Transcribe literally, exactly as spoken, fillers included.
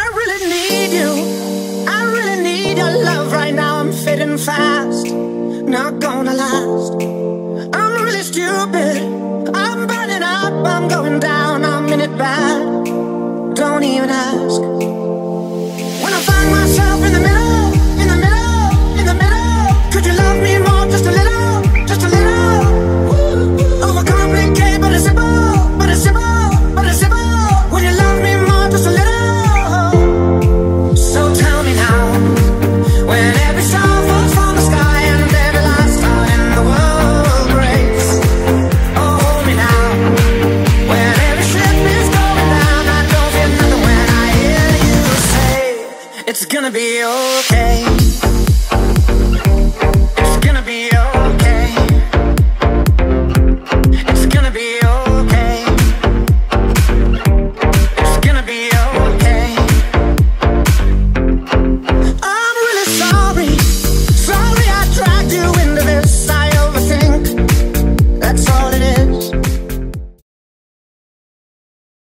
really need you. I really need your love right now. I'm fading fast, not gonna last. I'm really stupid, I'm burning up, I'm going down, I'm in it bad. Don't even ask. When I find myself in the middle, in the middle, in the middle, could you love me more, just a little, just a little? Overcomplicate, but it's simple, but it's simple, but it's simple. Would you love me more, just a little? So tell me now, when every star falls from the sky and every last star in the world breaks. Oh, hold me now, when every ship is going down. I don't feel nothing when I hear you say it's gonna be okay.